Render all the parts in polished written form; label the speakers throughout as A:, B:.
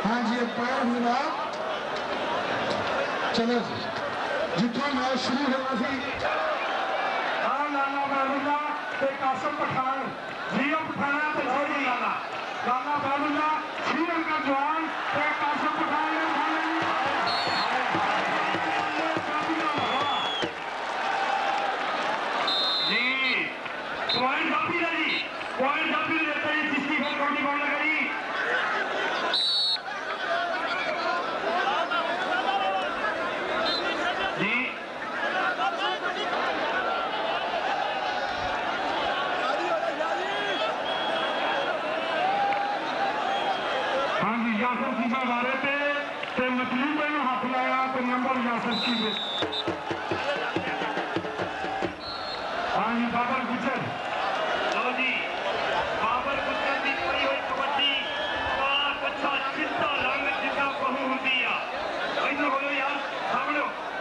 A: हाँ जी पैर हुआ चलो जितना मैच शुरू होना सी
B: हाँ लाला बैरुल्ला ते कासिम पठान जियो पठाना ते छोड़ी लाला लाला बैरुल्ला श्रीलंका जवान ते कासिम पठान ने पॉइंट काफी है जी पॉइंट काफी देता है जिसकी फिर कौन कौन लगा जी जी हाँ जी यासर सीमा बारे पे मछली पे हाथ लाया तो नंबर यासर की हाँ जी बाबर गुजर लो जी बाबर गुजर की पड़ी हुई कबड्डी काला कच्चा चिट्टा रंग जिसका बहु होती है इधर बोलो यार सामने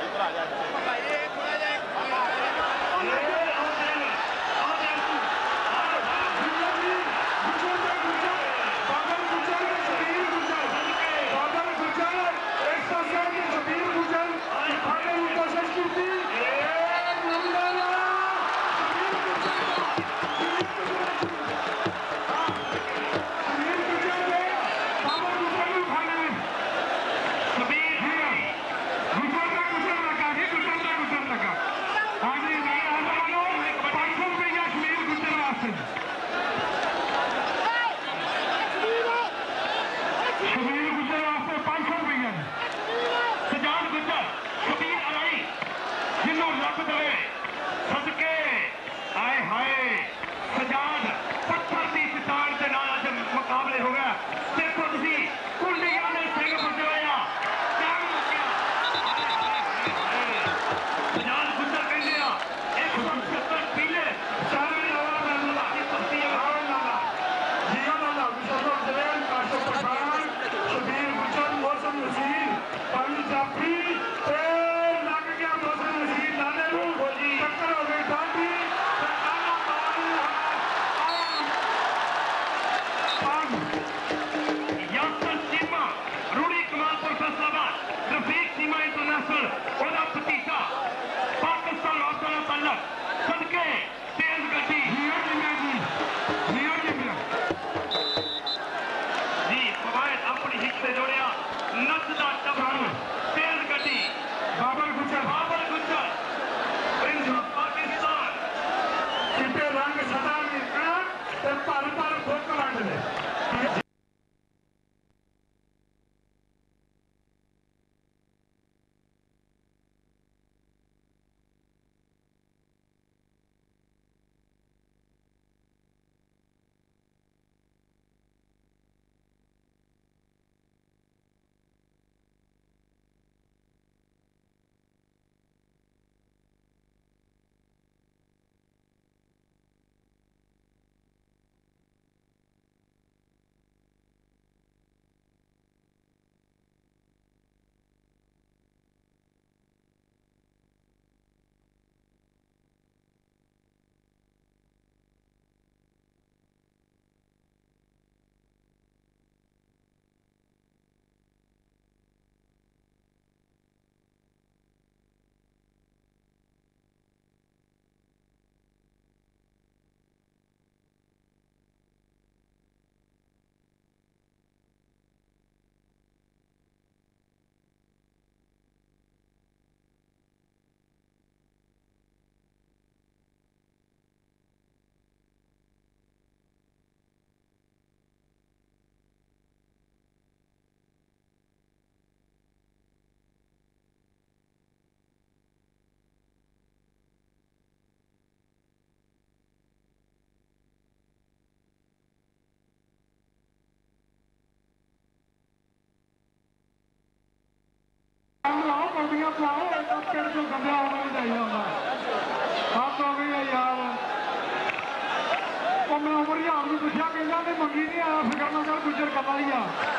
B: मैं उमर यार में पूछा कहना ने मंगी नहीं आया फिकर ना कर गुजर कमा लिया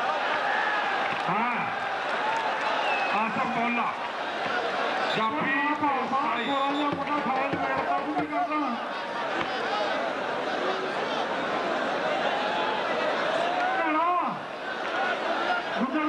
B: हाँ आसम बोला जाफी पुराना मोटा फाइल में काबू भी करना गुजर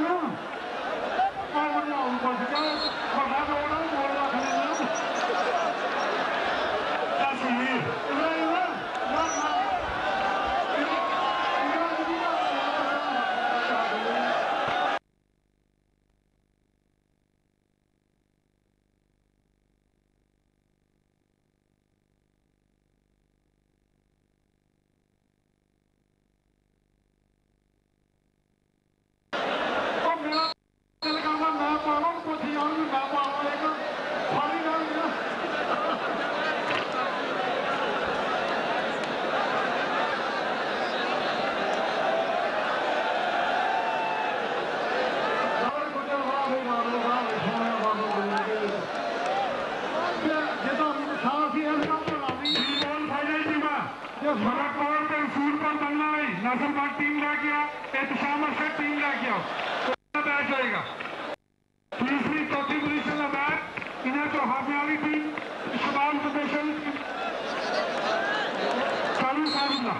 B: एहतशाम अरशद टीम लेके आओ, मैच होएगा। तीसरी चौथी पोजीशन का मैच इन्हें तो हारने वाली टीम शबाब फॉर्मेशन चालू सारूंगा।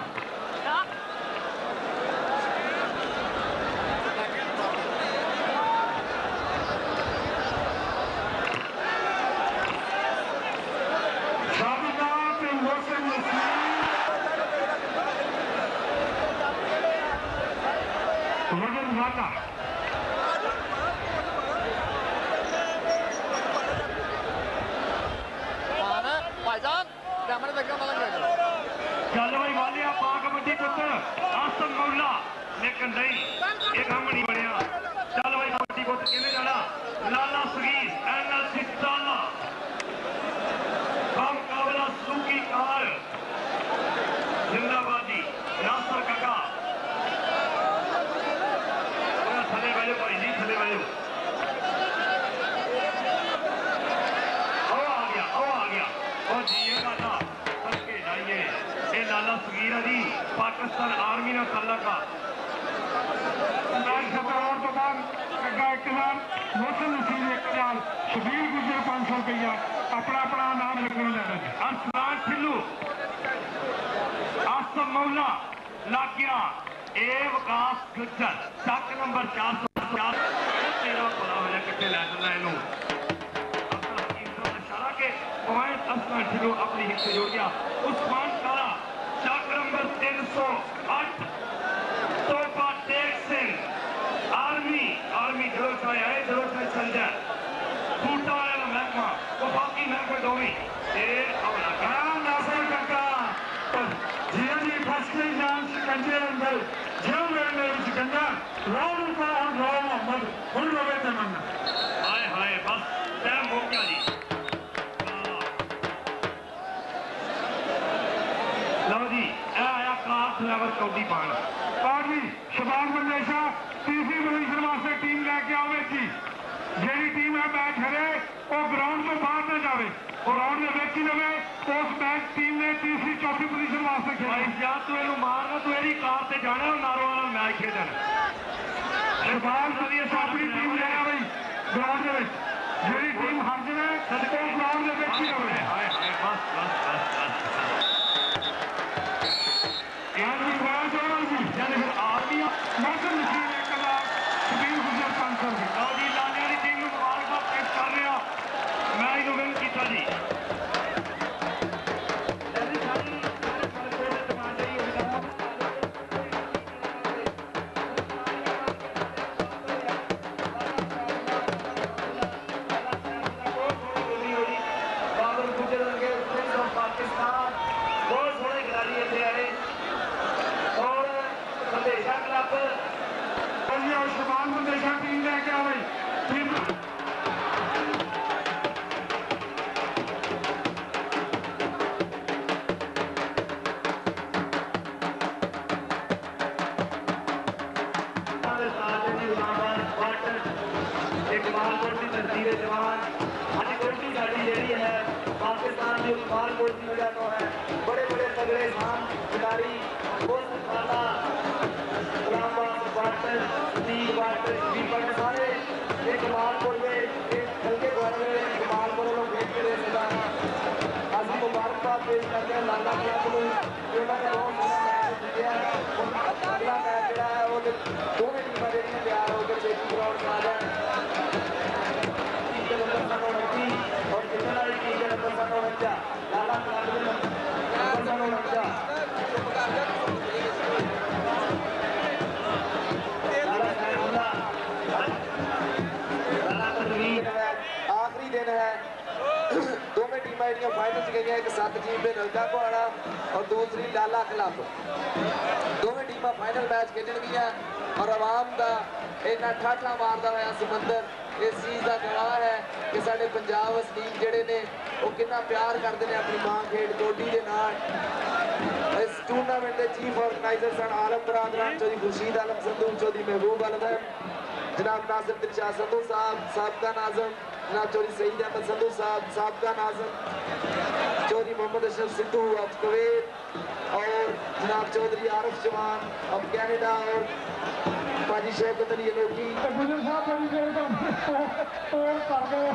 B: चल भाई वालिया पा कबड्डी पुत्र आसम मौला लेकिन नहीं ये काम नहीं बनया। चल भाई कबड्डी पुत्र किने जाना लाला सगीर एनएलसी ताला हम काबला सूकी कार जिंदाबादी नासर काका थले वाले भाई जी थले वाले आ गया और जी ये काका सबके जाइए ये लाला सगीर अली पाकिस्तान आर्मी ने तल्ला का और तो बाद मोहसिन नसीर एक हज़ार शबीर गुजर 500 रुपया अपना अपना नाम लिखने लगा अरसलान ठिल्लू आसम मौला लाकिया ए वकास गुजर चक नंबर 450 तेरा भला हो जाए कितने लै चलना इनू इशारा के पॉइंट अरसलान ठिल्लू अपनी हिट से जोड़ गया उस्मान काला चक नंबर 308 तोहफा टेक सिंह आर्मी जरूर चाहे आए जरूर चाहे चल जाए बूटा वाला महकमा वो बाकी महकमे दोवी नासर काका जिया जी फर्स्ट जान शिकंजे अंदर जो मेरे शिकंजा राहुल का और राहुल मोहम्मद उन रोवे तमन्ना हाय हाय बस टाइम हो गया जी। लो जी आया क्लास लेवल कबड्डी पाना जी शबाब मंदेशा तीसरी पोजीशन वास्ते टीम लैके आवे जी जी टीम है मैच हरे वो ग्राउंड तो बाहर ना जाए और राउंड में वेची लवे उस मैच टीम ने तीसरी चौथी पोजीशन वास्ते खेला या तू इनू मारना तू एदी कार से जाना और नारो वाला मैच खेलना शबाब मंदेशा अपनी टीम ले आ भाई ग्राउंड में जी टीम हार जाए वो ग्राउंड में वेची लवे बस बस बस बस मोहसिन नसीर एक हज़ार शबीर गुजर 500 रुपये जी लाने वाली टीम को मुबारकबाद पेश कर रहे हैं मैं इन्हों विन किया जी पाकिस्तान बहुत सोहने खिलाड़ी इतने आए और संदेशा क्लब और शबान संदेशा टीम लेके आ गई टीम जवान अभी गोल्डी गाड़ी जी है पाकिस्तान की उस्मान गोल्डी वजह तो है बड़े बड़े तगड़े इंसान खिलाड़ी सारे एक कमालपुर में एक हल्के द्वारा में कमालपुर लोग भेज के दे सकता है अभी मुबारकबाद पेश करते हैं लाला क्लब को उन्होंने बहुत सोहना मैच जीतिया है अगला मैच जोड़ा है वो दोनों टीमें देखने तैयार होकर चेकिंग ग्राउंड से आ जाए और जितने वाली टीम के नंबर 49 लाला क्लब के नंबर 49 आखिरी दिन है दोवें टीमें जो फाइनल च गई एक 7 टीम पे नलका पहाड़ा और दूसरी लाला क्लब दोवें टीमें फाइनल मैच खेलन गई और आवाम का इन्ना ठाठा मारता हुआ समंदर इस चीज़ का गवाह है कि साढ़े पंजाब वसनीक जोड़े ने वो कितना प्यार करते हैं अपनी मां खेड कबड्डी के नाल। इस टूर्नामेंट के चीफ ऑर्गेनाइजर सन आलम बरादरान चौधरी खुर्शीद आलम संधू चौधरी महबूब आलम जनाब नाजिम दिलशाह संधू साहब साबका नाज़िम जनाब चौधरी सईद अहमद संधू साहब साबका नाज़िम चौधरी मोहम्मद अशरफ सिद्धू ऑफ कुवैत
C: और जनाब चौधरी आरिफ जवान अब कैनेडा और पाजी शौकत अली अनोखी
A: गुजर साहब बड़ी देर तोड़ कर गए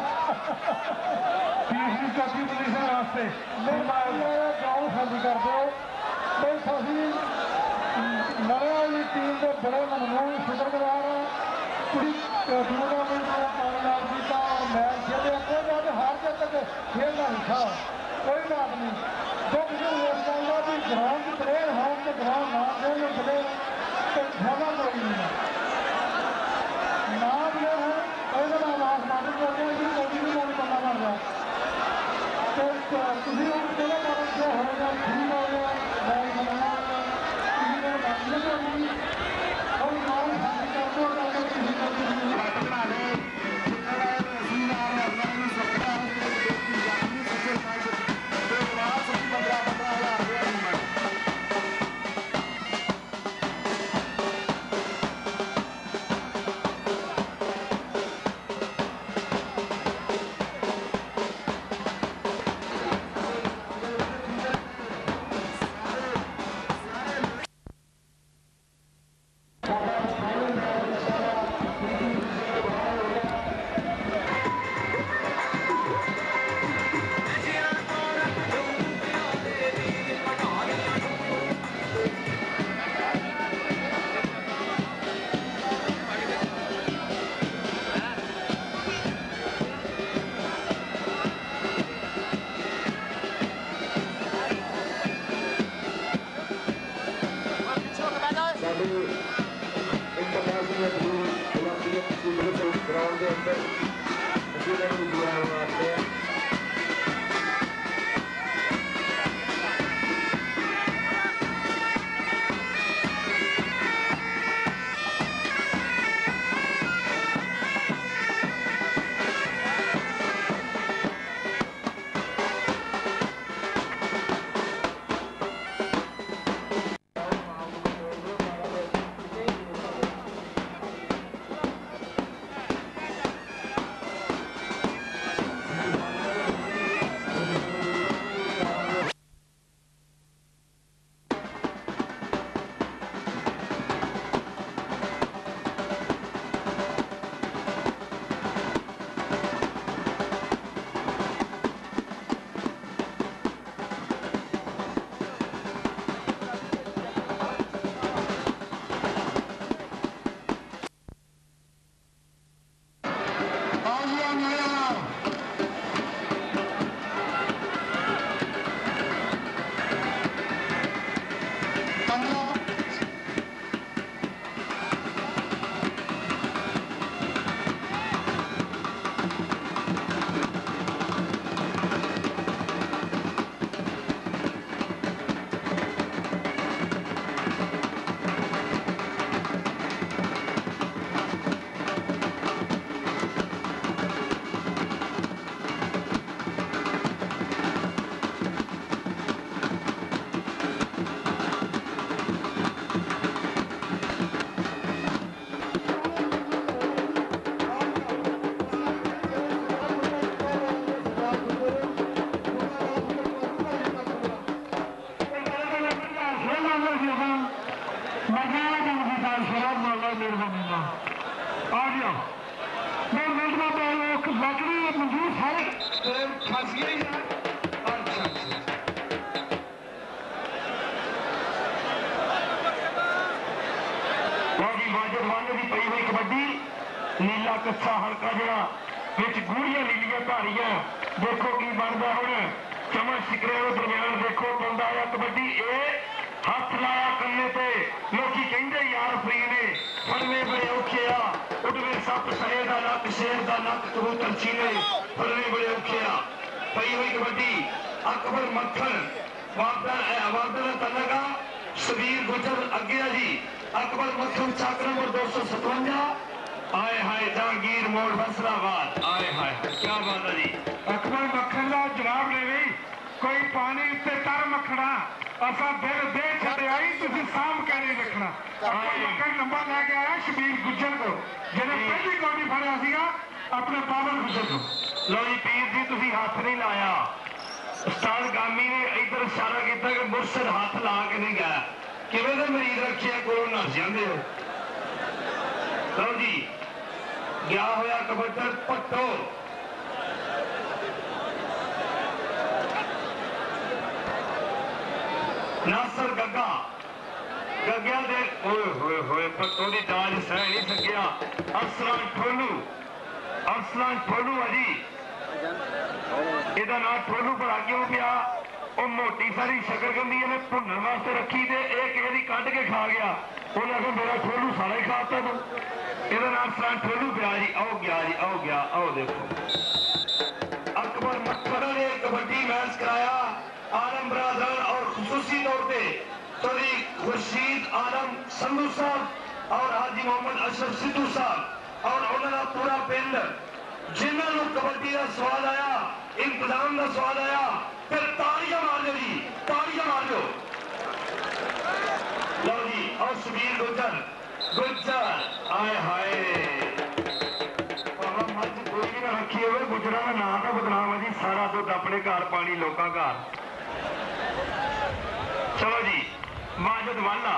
A: तीसरी चौथी पोजीशन वास्ते गाँव खाली कर दो तो साथी नरे वाली टीम के बड़े मनमोहन शुक्रगुजार हैं पूरी टूर्नामेंट को कामयाब किया और मैच खेले कोई बात हार के तक खेलना नहीं था कोई बात नहीं जो किसी इस गल का भी ग्राउंड प्लेयर होम तो ग्राउंड ना खेलने प्लेयर तो फायदा कोई नहीं ना प्लेयर है कोई ना आवाज मालूम करते हैं कि कोई भी नहीं करना पड़ रहा तो किसी और चलो कारण से होगा ठीक हो गया मैच बनाना किसी को बातचीत करनी और नाम शादी करते हो जाकर किसी को बना ले
B: नीला कच्छा हल्का जरा बिच गूढ़िया नीलिया धारियां देखो की बनता हूं चमन सिकरे दरम्यान देखो बंदा आया कबड्डी ए हथ लाया कन्ने ते लोकी कहंदे यार फ्री ने फड़ने बड़े औखे आ उड़वे सप सरे दा नक शेर दा नक कबूतर चीने फड़ने बड़े औखे आ पई हुई कबड्डी अकबर मक्खन वार्डर तलगा शबीर गुजर अगे जी अकबर मक्खन चाक नंबर 257 आए हाय जहांगीर मोड़ फैसलाबाद आए हाय क्या बात है जी
A: अकबर मक्खन का जवाब ले रही कोई पानी उत्ते तर मखना असा दिल दे छड़े आई तुसी साम के नहीं रखना मक्खन नंबर लेके आया शबीर गुजर को जिन्हें पहली कौड़ी फड़िया सीगा अपने बाबर गुजर को
B: लो जी पीर जी तुसी हाथ नहीं लाया ਉਸਤਾਦ ਗਾਮੀ ਨੇ ਇਧਰ ਇਸ਼ਾਰਾ ਕੀਤਾ ਕਿ ਮੁਰਸ਼ਦ ਹੱਥ ਲਾ ਕੇ ਨਹੀਂ ਗਿਆ ਕਿਵੇਂ ਦੇ ਮਰੀਜ਼ ਰੱਖਿਆ ਕੋਲੋਂ ਨੱਸ ਜਾਂਦੇ ਹੋ ਲਓ ਜੀ ਗਿਆ ਹੋਇਆ ਕਬੱਤਰ ਭੱਟੋ ਨਾਸਰ ਗੱਗਾ ਗੱਗਿਆ ਦੇ ਓਏ ਹੋਏ ਹੋਏ ਭੱਟੋ ਦੀ ਦਾਜ ਸਹਿ ਨਹੀਂ ਸਕਿਆ ਅਰਸਲਾਨ ਠੋਲੂ ਅਜੀ ਇਹਦਾ ਨਾਂ ਠੋਲੂ ਭਲਾ ਕਿਉਂ ਪਿਆ ਉਹ ਮੋਟੀ ਸਾਰੀ ਸ਼ਕਰਕੰਦੀ ਇਹਨੇ ਭੁੰਨਣ ਵਾਸਤੇ ਰੱਖੀ ਤੇ ਇਹ ਕਿਸੇ ਦੀ ਕੱਢ ਕੇ ਖਾ ਗਿਆ ਉਹਨੇ ਆਖਿਆ ਮੇਰਾ ਠੋਲੂ ਸਾਰਾ ਹੀ ਖਾਤਾ ਤੂੰ ਇਹਦਾ ਨਾਂ ਅਰਸਲਾਨ ਠੋਲੂ ਪਿਆ ਜੀ ਆਓ ਗਿਆ ਆਓ ਦੇਖੋ ਅਕਬਰ ਮੱਖਣ ने कबड्डी मैच कराया आलम बरादर और खुसूसी तौर पर तोरी खुर्शीद आलम संधू साहब और हाजी मोहम्मद अशरफ सिद्धू साहब और उन्होंने पूरा पिंड जिन्होंने कबड्डी का स्वाद आया इंतजाम का स्वाद आया फिर तालियां मार दो जी तालियां मार दो लो जी और सुबीर गुज्जर आए हाय कोई भी ना रखी हो गुजरा का नाम का बदनाम है जी सारा दुध अपने घर पानी लोगों घर चलो जी माजद वाला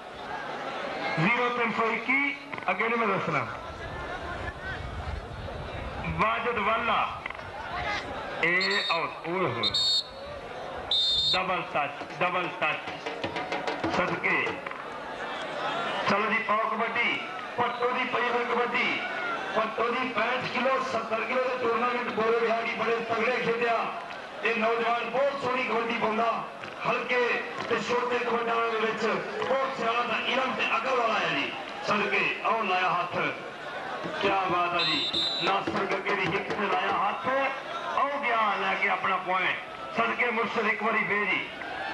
B: 0321 अगे नहीं मैं दसना माजद वाला डबल टच सदके चलो जी पाओ कबड्डी पट्टो की पई हुई कबड्डी पट्टो की 65 किलो 70 किलो के टूरनामेंट गोरे बिहारी बड़े तगड़े खेलिया ये नौजवान बहुत सोहनी कबड्डी पाਉਂਦਾ हल्के ते छोटे कबड्डियां दे विच बहुत सियाणा दा इलम ते अकल वाला है जी सदके आओ लाया हाथ क्या बात है जी नासर गग्गे दी हिक ते लाया हाथ आओ गया लैके अपना पॉइंट सदके मुर्शद एक बारी फे जी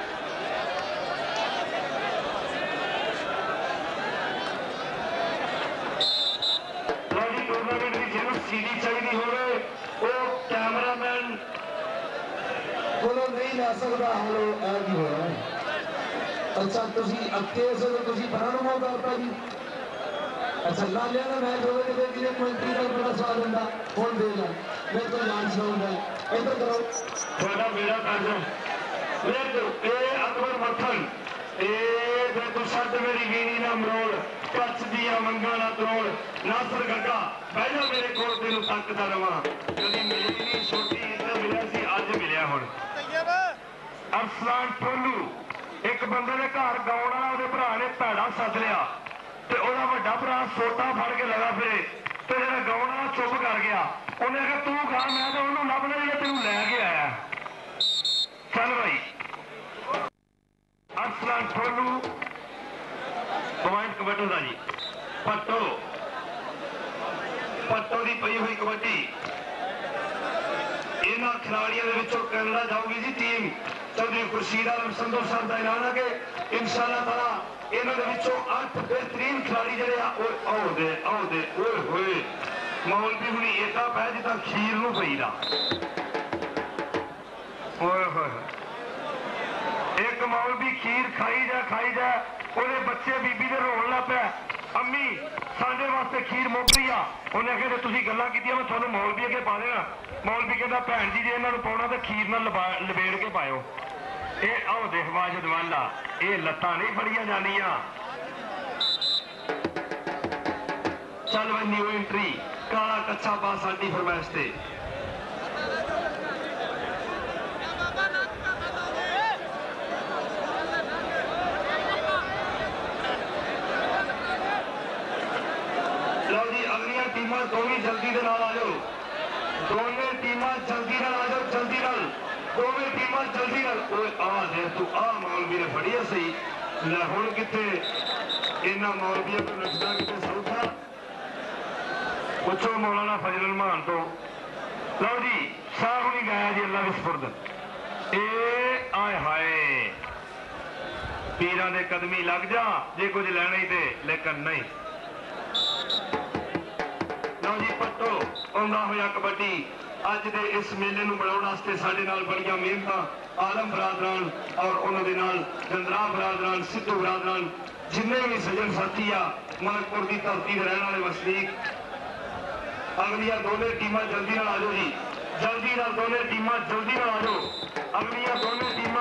B: टूरनामेंट की जिन्हों सीडी चाहिए हो कैमरामैन
C: को नहीं लै सकता हलो ऐ की हो रहा है अच्छा तुम अगे से तो बड़ा नु मौका करता जी अच्छा लालिया का मैच हो गया मंत्री का बड़ा स्वाद होंगे कौन देगा मेरे तो जान से होगा इधर करो
B: थोड़ा मेरा कार्य अकबर मक्खन मेरी वीणी ना मरोड़ कच्छ दिया मंगा ना तरोड़ नासर गग्गा पहला मेरे को तेन तकता रहा कभी मिली नहीं छोटी इधर मिला सी अज मिलिया हुण अरसलान ठोलू एक बंदे ने घर गाउण वाला उहदे भरा ने भैड़ा सद लिया ते ओहदा वड्डा भरा सोटा फड़ के लगा फिरे ते जेहड़ा गाउण वाला चुप कर गया उन्हें कहा तू गा मैं तो उहनूं लभना जिहड़ा तैनूं लै के आया चल भाई अरसलान ठोलू पॉइंट कबड्डी का जी पट्टो की पई हुई कबड्डी इन्होंने खिलाड़ियों के कैनेडा जाऊगी जी टीम चौधरी खुर्शीद आलम संधू साहब का ऐलान है कि इंशाअल्लाह ताला इन्होंने 8 बेहतरीन खिलाड़ी जड़े आओ मौलवी हुणी एदा पै जिदा खीर नूं पईदा एक मौलवी खीर खाई जा ਉਹਦੇ ਬੱਚੇ ਬੀਬੀ ਦੇ ਰੋਣ ਲੱਗ ਪਿਆ ਅੰਮੀ ਸਾਡੇ ਵਾਸਤੇ ਖੀਰ ਮੁੱਕ ਗਈ ਆ ਉਹਨੇ ਆਖਿਆ ਤੁਸੀਂ ਗੱਲਾਂ ਕੀਤੀਆਂ ਮੈਂ ਤੁਹਾਨੂੰ ਮੌਲਵੀ ਅੱਗੇ ਪਾ ਦੇਣਾ ਮੌਲਵੀ ਕਹਿੰਦਾ ਭੈਣ ਜੀ ਜੇ ਇਹਨਾਂ ਨੂੰ ਪਾਉਣਾ ਤਾਂ ਖੀਰ ਨਾਲ ਲਬੇੜ ਕੇ ਪਾਇਓ ਇਹ ਆਓ ਦੇਖ ਵਾਜਦ ਵਾਲਾ ਇਹ ਲੱਤਾਂ ਨਹੀਂ ਫੜੀਆਂ ਜਾਂਦੀਆਂ ਚੱਲ ਬਈ ਨਿਊ ਐਂਟਰੀ ਕਾਲਾ ਕੱਛਾ ਪਾ ਸਾਡੀ ਫਰਮਾਇਸ਼ ਤੇ टीमां दोनों जल्दी के नाल आ जाओ दोनों टीमां जल्दी नाल आ जाओ जल्दी नाल दोनों टीमां जल्दी नाल आ दे तू आ मौलवी ने फड़ी है सही लै हुण किथे इन्हां मौलवियों को नचदा किथे सौखा पुछो मौलाना फजल मान तो लो जी शाह हुणी गाया जी अल्लाह विस्पुरद ए आए हाय पीरां दे कदमी लग जा जे कुछ लैना ही ते लेकिन नहीं आउंदा होया कबड्डी अज दे इस मेले नूं बनाउण वास्ते साडे नाल बड़ियां मेहनतां आलम बरादरान और उन्होंने नाल गंदरा बरादरान सिद्धू बरादरान जिन्ने भी सजन साथी आ मलकपुर की धरती के रहने वाले वसनीक अगलियां दोनों टीमां जल्दी नाल आ जाओ जी जल्दी ना दोनों टीमां जल्दी ना आ जाओ अगलियां दोनों टीमां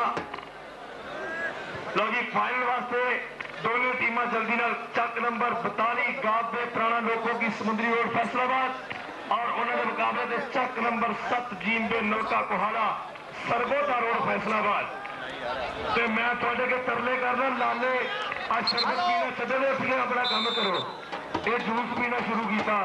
B: लो जी फाइनल वास्ते दोनों टीमां जल्दी ना चक नंबर 42 गाब दे पुराना लोगों की समुद्री रोड फैसलाबाद और उन्होंने मुकाबले दे चक नंबर 7 जीन दे नलका कोहाड़ा सरगोदा रोड फैसलाबाद ते मैं थोड़े के तरले करना लाले आ शरबत पीना छड़े अपने अपना काम करो ये जूस पीना शुरू किया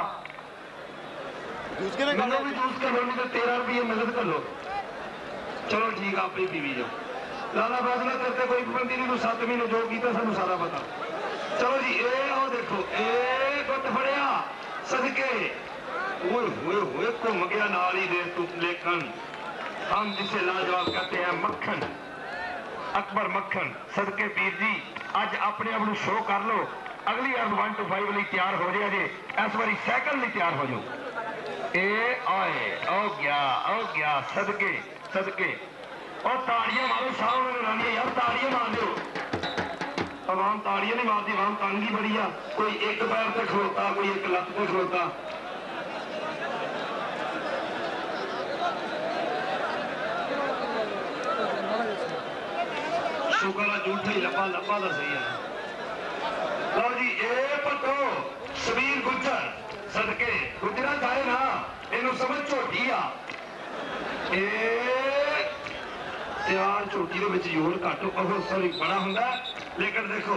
B: मैंने भी जूस कर लो नहीं तो 13 रुपये मदद कर लो चलो ठीक आप ही पीवी जाओ लाला फैसला करते कोई पाबंदी नहीं 7 महीने जो किया सानू सारा पता चलो जी ए आओ देखो ए गुट फड़िया सदके ओए होए होए घूम गया नाल ही देर तू लेखन हम जिसे लाजवाब कहते हैं मक्खन अकबर मक्खन सदके पीर जी अज अपने आप शो कर लो अगली अर्ध 1 to 5 लिए तैयार हो जाए जे इस बारी साइकिल लिए तैयार हो जाओ ए आए ओ गया सदके सदके और ताड़ियां मारो साहब ने यार ताड़ियां मार दो आवाम ताड़ियां नहीं मारती आवाम तंग ही बड़ी आ कोई एक पैर पे खलोता कोई एक लत्त पे खलोता शुक्र है झूठा ही लब्बा लब्बा तो सही है लो जी ए पटो सबीर गुज्जर सदके गुजरा जाए ना इनू समझ झोटी आ यार झोटी के विच जोर घट ओह सॉरी बड़ा हुंदा लेकिन देखो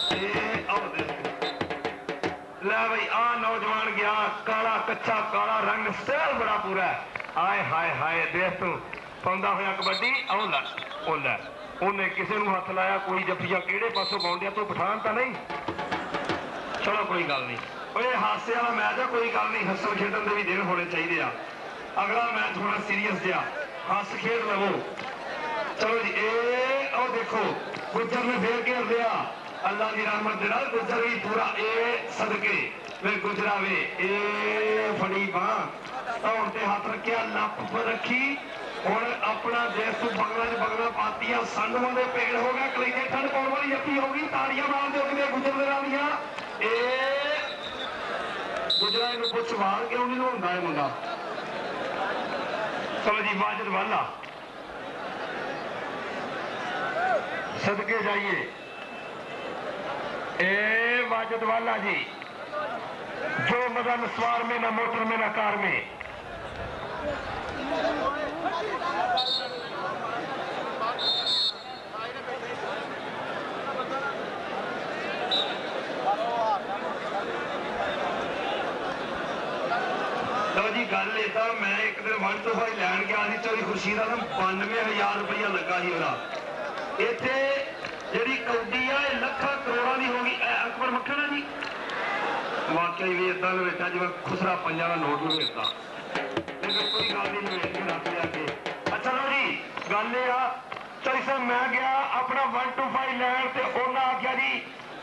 B: ले भाई आ नौजवान गया काला कच्चा काला रंग स्टाइल बड़ा पूरा आए हाय हाय देख तू पाउंदा होया कबड्डी ओ लै उन्हें किसी नूं हथ लाया कोई जफिया किहड़े पासों पाउंदिया तो पठान तो नहीं चलो कोई गल नहीं हादसे वाला मैच है कोई गल नहीं हसन खेडन के भी दिन होने चाहिए अगला मैच होना सीरीयस जहा हस खेड लवो चलो जी ए देखो गुजर ने फिर घेर दिया अल्लाह की रहमत दे नाल गुजर भी पूरा ए सदके वे गुजरा वे ए फड़ी बांह और ते हाथ रखिया लप पर रखी और अपना देश तू बगला पातियां संडवां दे पेड़ हो गया कलीजे ठंड पाउण वाली जप्पी हो गई ताड़ियां मार दो कि गुजर दे नालियां गुजरा इनू कुछ सवाल क्यों नहीं होंदा है मुंडा चलो जी वाजिद वाला सदके जाइए ए वाजिद वाला जी जो मजा न सवार में ना मोटर में ना कार में जी गल इदा मैं एक दिन 1 to 5 लैन गया चौधरी खुर्शीद आलम 92,000 रुपया लगा ही ओदा इत्थे जिहड़ी कौडी आ लखा करोड़ां दी हो गई अकबर मक्खन है जी वाकई भी इदा लवेटा जिवें खुसरा पंजां दा नोट लवेटा लेकिन कोई गल नहीं लवेट के रख लिया के अच्छा लो जी गल ये आ चौधरी साहब मैं गया अपना 1 to 5 लैन ते उन्हें आख्या जी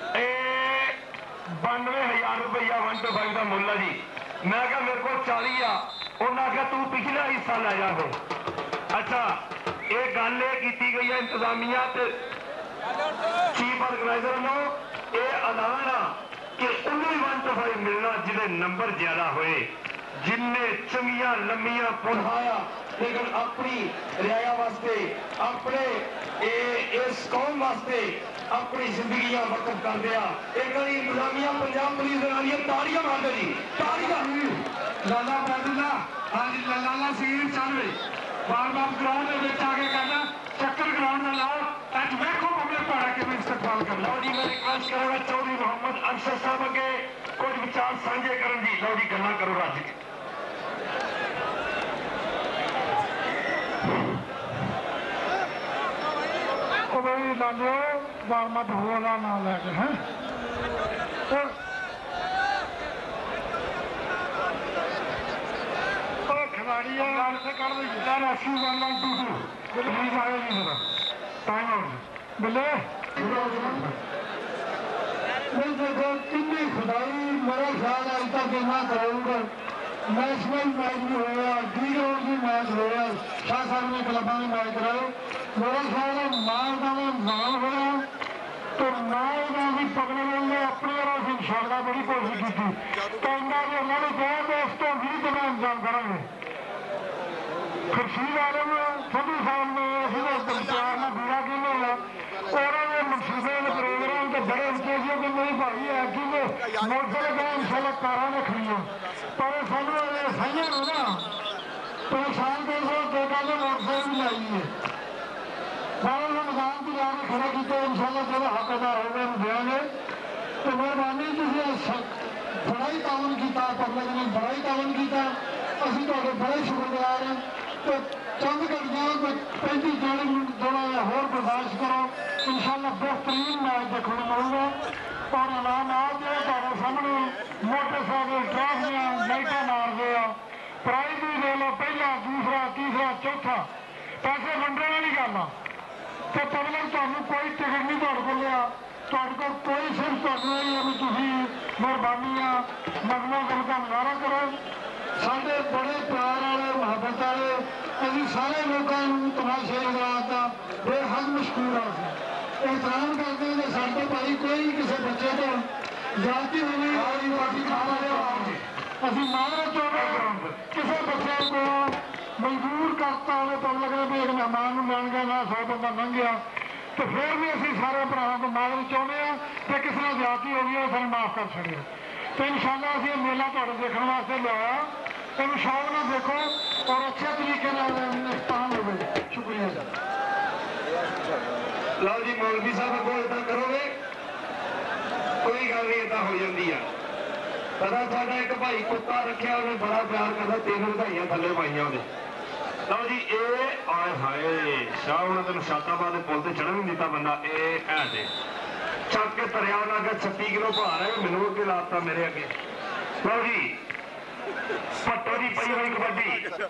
B: 92,000 रुपया 1 to 5 का मुल है जी मैं क्या मेरे को 40 आ उन्हें आख्या तू पिछला हिस्सा लै जा फिर अच्छा ये गल की गई है इंतजामिया चीफ ऑर्गेनाइजर वालों ये ऐलान आ कि उन्हें 1 to 5 मिलना जिन्हें नंबर ज्यादा होए जिन्हें चंगिया लंबिया पुनहाया लेकिन अपनी रियाया वास्ते अपने इस कौम वास्ते अपनी जिंदगियां वकफ कर दिया एक इंतजामिया पंजाब पुलिस ताड़ियां मार दो जी ताड़ियां लाला फैजुल्ला हाँ जी लाला सीर चल रही बार बार ग्राउंड में आके कहना चक्कर ग्राउंड में लाओ अज वेखो पब्लिक पड़ा के इस्तेमाल कर लो जी मैं रिक्वेस्ट करूंगा चौधरी मोहम्मद अरशद साहब अगे कुछ विचार साझे करन जी लो जी गल्लां करो रज के
A: लालो बारमत हुआ ना लैके हैं खिलाड़ी राशि 1-1-2 प्लीज आए जी जरा टाइम आउट बोले देखो कितनी खुदाई मेरा ख्याल अज तक इन्ना करोड़ नेशनल मैच भी होया डी ग्राउंड भी मैच होया शाह साहब ने क्लबों में मैच कराए मेरा ख्याल है माल का नाम होया तो माल का भी पकड़ने ने अपने और इंशाअल्लाह बड़ी कोशिश की थी तो इन्होंने उन्होंने कहा कि इस तो भी तो मैं इंतजाम करेंगे
B: ਖੁਰਸ਼ੀਦ ਆਲਮ ਸੰਧੂ ਸਾਹਿਬ ਨੇ ਅਸੀਂ ਪਿਆਰ ਨਾਲ ਬੀੜਾ ਕਹਿੰਦੇ ਆ ਉਹਨਾਂ ਦੇ ਮਨਸੂਬੇ ਦੇ ਪ੍ਰੋਗਰਾਮ ਤੇ ਬੜੇ ਉੱਚੇ ਸੀ ਕਿ ਨਹੀਂ ਭਾਈ ਹੈ ਕਿ ਮੋਟਰਸਾਈਕਲ ਦਾ ਇਨਸ਼ਾਅੱਲਾ ਕਾਰਾਂ ਰੱਖਣੀਆਂ ਪਰ ਸਾਨੂੰ ਇਹ ਸਹੀਆਂ ਨੂੰ ਨਾ ਪਰੇਸ਼ਾਨ ਕਰ ਦੋ ਕਹਿੰਦੇ ਮੋਟਰਸਾਈਕਲ ਵੀ ਲਾਈਏ ਸਾਰੇ ਨਿਜ਼ਾਮ ਦੀ ਲਾਣੇ ਖੜਾ ਕੀਤਾ ਇਨਸ਼ਾਅੱਲਾ ਜਿਹੜਾ ਹੱਕ ਅਦਾ ਹੋਵੇ ਉਹਨੂੰ ਦੇਵਾਂਗੇ ਤੇ ਮਿਹਰਬਾਨੀ ਤੁਸੀਂ ਬੜਾ ਹੀ ਤਾਵਨ ਕੀਤਾ ਪਬਲਿਕ ਨੇ ਬੜਾ ਹੀ ਤਾਵਨ ਕੀਤਾ ਅਸੀਂ ਤੁਹਾਡੇ ਬੜੇ ਸ਼ੁਕਰਗੁਜ਼ਾਰ ਹਾਂ ਤੇ ਚੰਦ ਘੰਟਿਆਂ 35-40 ਮਿੰਟ ਥੋੜਾ ਜਿਹਾ ਹੋਰ ਬਰਦਾਸ਼ਤ ਕਰੋ ਇਨਸ਼ਾਅੱਲਾ ਬਿਹਤਰੀਨ ਮੈਚ ਦੇਖਣ ਨੂੰ ਮਿਲੂਗਾ ਔਰ ਇਨਾਮ ਆ ਜਿਹੜੇ ਤੁਹਾਡੇ ਸਾਹਮਣੇ ਮੋਟਰਸਾਈਕਲ ਟਰਾਫੀਆਂ ਲਾਈਟਾਂ ਮਾਰਦੇ ਆ ਪ੍ਰਾਈਜ਼ ਵੀ ਦੇ ਲਓ ਪਹਿਲਾ ਦੂਸਰਾ ਤੀਸਰਾ ਚੌਥਾ ਪੈਸੇ ਵੰਡਣ ਵਾਲੀ ਗੱਲ ਆ ਤੇ ਪਬਲਿਕ ਤੁਹਾਨੂੰ ਕੋਈ ਟਿਕਟ ਨਹੀਂ ਤੁਹਾਡੇ ਕੋਲ ਲਿਆ ਤੁਹਾਡੇ ਕੋਲ ਕੋਈ ਸਿਰਫ ਤੁਹਾਨੂੰ ਇਹ ਹੈ ਵੀ ਤੁਸੀਂ ਮਿਹਰਬਾਨੀ ਆ ਨਗਮਾ ਗੱਲ ਦਾ ਨਜ਼ਾਰਾ ਕਰੋ ਸਾਡੇ ਬੜੇ ਪਿਆਰ ਵਾਲੇ ਮੁਹੱਬਤ ਵਾਲੇ ਅਸੀਂ ਸਾਰੇ ਲੋਕਾਂ ਨੂੰ ਤਮਾਸ਼ੇ ਲਗਾਉਣ ਦਾ ਬੇਹੱਦ ਮਸ਼ਕੂਰ ਹਾਂ ਇਹਤਰਾਮ ਕਰਦੇ ਹਾਂ ਸਾਡੇ ਭਾਈ ਕੋਈ ਕਿਸੇ ਬੱਚੇ ਤੋਂ ਜਾਤੀ ਹੋਵੇ ਆਦੀ ਪਾਰਟੀ ਖਾ ਰਹੇ ਅਸੀਂ ਮਾਨਵ ਚਾਹੁੰਦੇ ਕਿਸੇ ਬੱਚੇ को मजबूर करता हो पब्लिक ने भी एक मेहमान लैन गया ना 100 बंदा लंघ गया तो फिर भी असी सारे भरावां को माजर चाहते हैं कि किसी ने ज्यादती हो गई फिर माफ कर छड़े तो इंशाअल्लाह असीं मेला तुहाडे देखने वास्ते लिया तुम शौक नाल देखो और अच्छे तरीके इफ्तार होवे शुक्रिया
C: लो जी मौलवी साहब अगों इदां करोगे कोई गल नहीं इदां हो जाती है पता साडा एक भाई कुत्ता रखिया उन्हें बड़ा प्यार करता 3 ਵਧਾਈਆਂ थले पाईयां ਉਹਦੇ ਲਓ ਜੀ ਇਹ ਆਏ ਹਾਏ ਸ਼ਾਹ ਉਹਨਾਂ ਤੈਨੂੰ ਸ਼ਾਤਾਬਾਦ ਦੇ ਪੁਲ ਤੇ ਚੜ੍ਹਨ ਨਹੀਂ ਦਿੱਤਾ ਬੰਦਾ ਇਹ ਐ ਤੇ ਚੱਕ ਕੇ ਤਰਿਆ ਉਹਨਾਂ ਅੱਗੇ 36 ਕਿਲੋ ਭਾਰ ਹੈ ਮੈਨੂੰ ਅੱਗੇ ਲਾਤਾ ਮੇਰੇ ਅੱਗੇ ਲਓ ਜੀ ਪੱਟੋ ਦੀ ਪਈ ਹੋਈ ਕਬੱਡੀ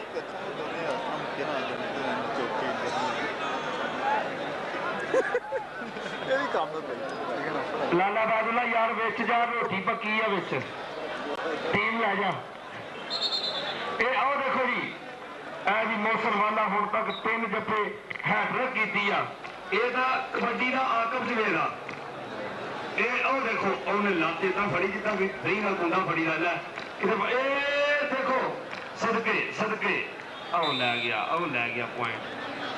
C: ਲਾਲਾ ਬਾਦੁੱਲਾ ਯਾਰ ਵਿੱਚ ਜਾ ਰੋਟੀ ਪੱਕੀ ਆ ਵਿੱਚ ਟੀਮ ਲੈ ਜਾ ਇਹ ਆਓ ਦੇਖੋ ਜੀ ਇਹ ਜੀ ਮੌਸਮ ਵਾਲਾ ਹੁਣ ਤੱਕ 3 ਜੱਫੇ ਹੈਟ੍ਰਿਕ ਕੀਤੀ ਆ ਇਹਦਾ ਕਬੱਡੀ ਦਾ ਆਕਬ ਜਵੇਗਾ ਇਹ ਆਓ ਦੇਖੋ ਉਹਨੇ ਲਾਤੇ ਤਾਂ ਫੜੀ ਜਿੱਦਾਂ ਵੀ ਫਰੀ ਨਾਲ ਕੁੰਡਾ ਫੜੀ ਲੈ ਕਿਤੇ ਇਹ ਦੇਖੋ ਸਦਕੇ ਆਓ ਲੈ ਗਿਆ ਪੁਆਇੰਟ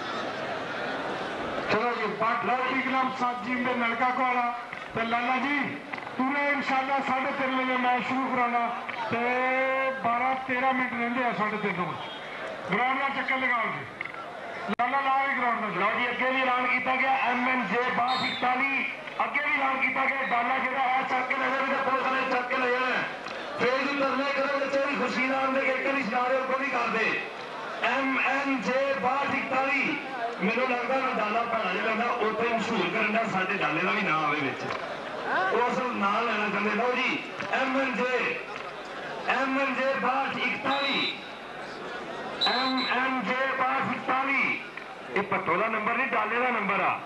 B: चलो जी लौकी कलाम साहब जी मेरे नलका को आना तो लाला जी पूरे इंशाल्लाह 3:30 बजे मैच शुरू कराना तो 12-13 मिनट रेंदे आ 3:30 ग्राउंड का चक्कर लगाओ जी लाला ला ग्राउंड में लो जी अगे भी ऐलान किया गया MNJ 6241 अगे भी ऐलान किया गया डाला जो है चक के ले पुलिस ने चक के ले जाना फिर भी धरने करो चोरी खुशी नाम दे एक नहीं सुना रहे को नहीं करते MNJ 6241 ਮੈਨੂੰ ਲੱਗਦਾ ਨਾ ਡਾਲਾ ਭੈਣਾ ਜਿਹੜਾ ਨਾ ਉੱਥੇ ਮਸ਼ਹੂਰ ਕਰਨ ਦਾ ਸਾਡੇ ਡਾਲੇ ਦਾ ਵੀ ਨਾਂ ਆਵੇ ਵਿੱਚ ਉਸ ਨੂੰ ਨਾਂ ਲੈਣਾ ਚਾਹੁੰਦੇ ਲਓ ਜੀ MNJ 6241 MNJ 6241 ਇਹ ਪੱਟੋ ਦਾ ਨੰਬਰ ਨਹੀਂ ਡਾਲੇ ਦਾ ਨੰਬਰ ਆ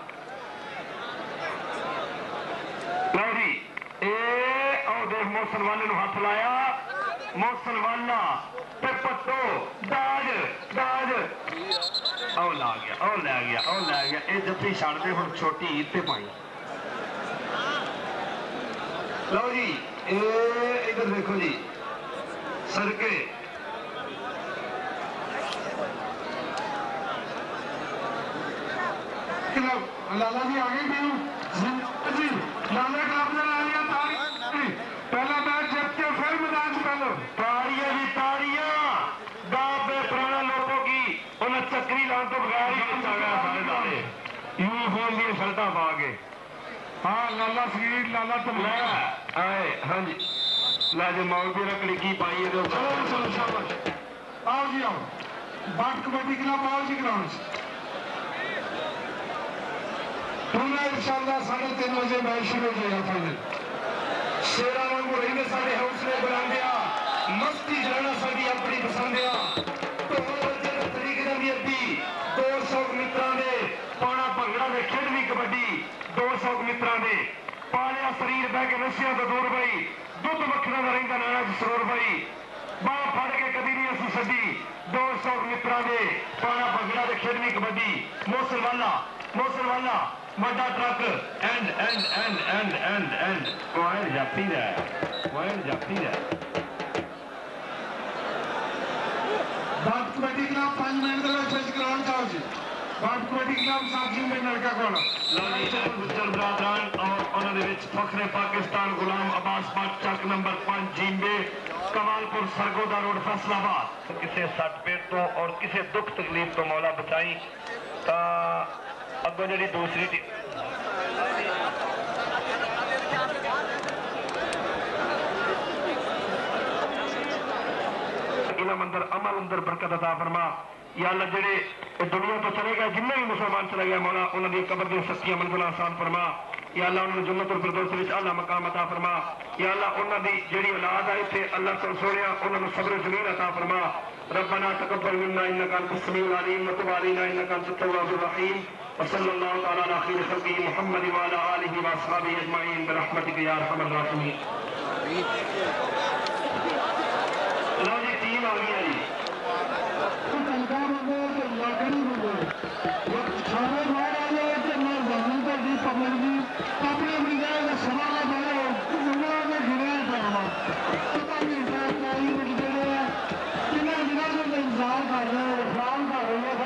B: ਲਓ ਜੀ ਇਹ ਆਓ ਦੇਖ ਮੋਸਨ ਵਾਲੇ ਨੂੰ ਹੱਥ ਲਾਇਆ ਮੋਸਨ ਵਾਲਾ ਤੇ ਪੱਟੋ ਦਾਜ ਉਹ ਲਾ ਗਿਆ ਇਹ ਜੱਫੀ ਛੱਡਦੇ ਹੁਣ ਛੋਟੀ ਈਦ ਤੇ ਪਾਈ ਲਓ ਜੀ ਇਹ ਇਧਰ ਦੇਖੋ ਜੀ ਸਦਕੇ ਲਾਲਾ ਜੀ ਆ ਗਏ ਮੈਨੂੰ ਜੀ ਲਾਲਾ ਕਲੱਬ ਦੇ ਨਾਲ ਆਇਆ ਤਾੜੀ ਪਹਿਲਾ ਮੈਚ ਜਿੱਤ ਕੇ ਫਿਰ ਮੈਦਾਨ 'ਚ ਪਹਿਲੋ ਤਾੜੀਆਂ ਦਾ ਪੁਰਾਣਾ ਲੋਕੋ ਕੀ ਉਹਨਾਂ ਚੱਕਰੀ ਲਾਉਣ ਤੋਂ ਬਗੈਰ ਹੀ ਆ ਗਿਆ ਸਾਰੇ ਦਾਲੇ यूनिफॉर्म ਦੀਆਂ ਸ਼ਰਟਾਂ ਪਾ ਕੇ ਹਾਂ ਲਾਲਾ ਸਰੀਰ ਲਾਲਾ ਤਮਲਾ ਆਏ ਹਾਂਜੀ ਲੈ ਜੇ ਮੌਲਵੀ ਰਕੜੀ ਕੀ ਪਾਈ ਇਹਦੇ ਉੱਪਰ ਚਲੋ ਸ਼ਾਬਾਸ਼ ਆਓ ਜੀ ਆਓ ਬਾਟ ਕਬੱਡੀ ਕਲੱਬ ਆਓ ਜੀ ਗਰਾਊਂਡ 'ਚ ਪੂਰਾ ਇਨਸ਼ਾਅੱਲਾ 3:30 ਵਜੇ ਮੈਚ ਸ਼ੁਰੂ ਹੋ ਜਾਏਗਾ ਫਾਈਨਲ ਸ਼ੇਰਾਂ ਵਾਂਗੂ ਰਹਿੰਦੇ ਸਾਡੇ ਹੌਸਲੇ ਬੁਲੰਦ ਆ ਮਸਤੀ ਜਲਣਾ ਸਾਡੀ ਆਪਣੀ ਪਸੰਦ ਆ ਢੋਲ ਤਰੀਕੇ ਨਾਲ ਵੀ ਅੱਧੀ 200 ਮਿੱਤਰਾਂ ਦੇ ਪਾਣਾ ਭੰਗੜਾ ਦੇ ਖੇਡਵੀਂ ਕਬੱਡੀ 200 ਮਿੱਤਰਾਂ ਦੇ ਪਾਲਿਆ ਸਰੀਰ ਬਹਿ ਕੇ ਨਸ਼ਿਆਂ ਤੋਂ ਦੂਰ ਬਈ ਦੁੱਧ ਵੱਖਰਾ ਦਾ ਰਹਿੰਦਾ ਨਾਣਾ ਸਰੋਰ ਬਈ ਬਾਹ ਫੜ ਕੇ ਕਦੀ ਨਹੀਂ ਅਸੀਂ ਛੱਡੀ 200 ਮਿੱਤਰਾਂ ਦੇ ਪਾਣਾ ਭੰਗੜਾ ਦੇ ਖੇਡਵੀਂ ਕਬੱਡੀ ਮੋਸਲ ਵਾਲਾ ਵੱਡਾ ਟਰੱਕ ਐਂਡ ਪੁਆਇੰਟ ਜਾਪੀ ਦਾ ਬਾਤ ਕਬੱਡੀ ਕਲੱਬ 5 ਮਿੰਟ ਦੇ ਵਿੱਚ ਗਰਾਊਂਡ ਚਾਰਜ ਬਾਪ ਕਬੱਡੀ ਕਲੱਬ ਸਾਥੀ ਦੇ ਨਲਕਾ ਕੋਲ
D: ਲਾਲੀ ਗੁੱਜਰ ਬਰਾਦਰਾਨ और ਉਹਨਾਂ ਦੇ ਵਿੱਚ ਫਖਰੇ ਪਾਕਿस्तान गुलाम अब्बास पाक ਚੱਕ नंबर 5 जिंबे कमालपुर सरगोदा रोड फैसलाबाद किसी सट पेट तो और किसी दुख तकलीफ तो मौला बचाई तो अगों जी दूसरी टीम इलम अंदर अमल अंदर बरकत अता फरमा या अल्लाह जेड़े दुनिया तो चले गए जिन्ने भी मुसलमान चले गए मौला उन्होंने कब्र दी सच्चियां मंजिलां आसान फरमा या अल्लाह उन्होंने जन्नतुल फिरदौस विच आला मकाम अता फरमा या अल्लाह उन्होंने जेड़ी औलाद है इत्थे अल्लाह तो सोनिया उन्होंने सब्र जमीन अता फरमा रब्बना तकब्बल मिन्ना इन्नका अंतस समीउल अलीम व तुब अलैना इन्नका अंतत तव्वाबुर रहीम व सल्लल्लाहु तआला अला खैरि खल्क़िही मुहम्मद व अला आलिहि व अस्हाबिही अजमईन बिरहमतिका या अरहमर राहिमीन। लो जी टीम आ गई है जी
A: इंतजार कर रहे हैं, इस्लाम कर रहे हैं।